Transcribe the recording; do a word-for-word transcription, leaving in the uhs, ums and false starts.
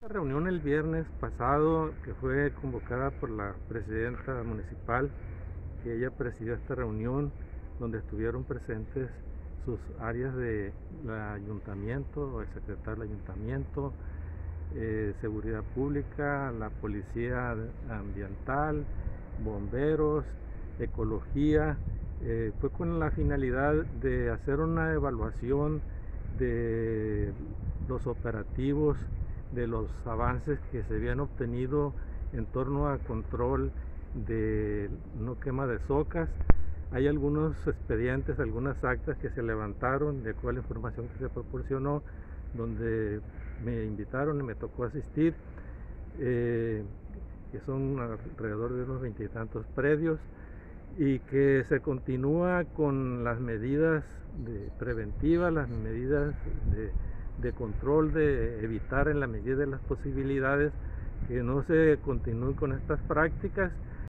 La reunión el viernes pasado, que fue convocada por la presidenta municipal, que ella presidió esta reunión, donde estuvieron presentes sus áreas de la ayuntamiento, el secretario del ayuntamiento, eh, seguridad pública, la policía ambiental, bomberos, ecología. Eh, fue con la finalidad de hacer una evaluación de los operativos, de los avances que se habían obtenido en torno a control de no quema de zocas. Hay algunos expedientes, algunas actas que se levantaron de cuál información que se proporcionó, donde me invitaron y me tocó asistir, eh, que son alrededor de unos veintitantos predios, y que se continúa con las medidas de preventivas, las medidas de, de control, de evitar en la medida de las posibilidades que no se continúe con estas prácticas.